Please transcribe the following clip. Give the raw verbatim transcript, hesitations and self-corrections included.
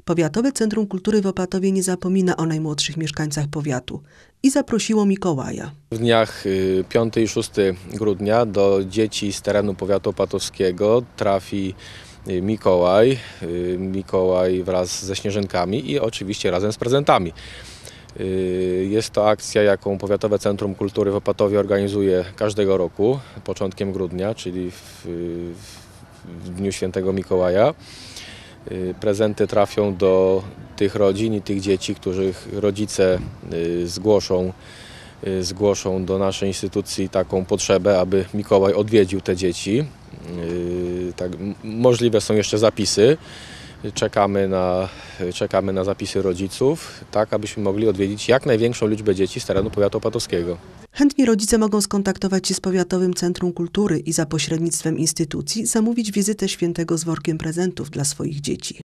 Powiatowe Centrum Kultury w Opatowie nie zapomina o najmłodszych mieszkańcach powiatu i zaprosiło Mikołaja. W dniach piątego i szóstego grudnia do dzieci z terenu powiatu opatowskiego trafi Mikołaj, Mikołaj wraz ze śnieżynkami i oczywiście razem z prezentami. Jest to akcja, jaką Powiatowe Centrum Kultury w Opatowie organizuje każdego roku, początkiem grudnia, czyli w, w dniu świętego Mikołaja. Prezenty trafią do tych rodzin i tych dzieci, których rodzice zgłoszą, zgłoszą do naszej instytucji taką potrzebę, aby Mikołaj odwiedził te dzieci. Tak, możliwe są jeszcze zapisy. Czekamy na, czekamy na zapisy rodziców, tak abyśmy mogli odwiedzić jak największą liczbę dzieci z terenu powiatu opatowskiego. Chętni rodzice mogą skontaktować się z Powiatowym Centrum Kultury i za pośrednictwem instytucji zamówić wizytę świętego z workiem prezentów dla swoich dzieci.